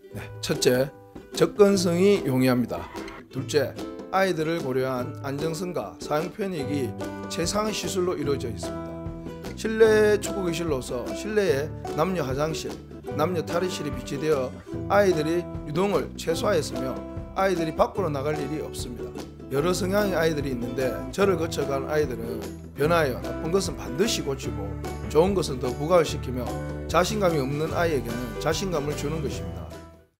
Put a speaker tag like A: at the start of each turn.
A: 첫째, 접근성이 용이합니다. 둘째, 아이들을 고려한 안정성과 사용 편익이 최상의 시술로 이루어져 있습니다. 실내 축구기실로서 실내에 남녀 화장실, 남녀 탈의실이 비치되어 아이들이 유동을 최소화했으며 아이들이 밖으로 나갈 일이 없습니다. 여러 성향의 아이들이 있는데 저를 거쳐간 아이들은 변화하여 나쁜 것은 반드시 고치고 좋은 것은 더 부각을 시키며 자신감이 없는 아이에게는 자신감을 주는 것입니다.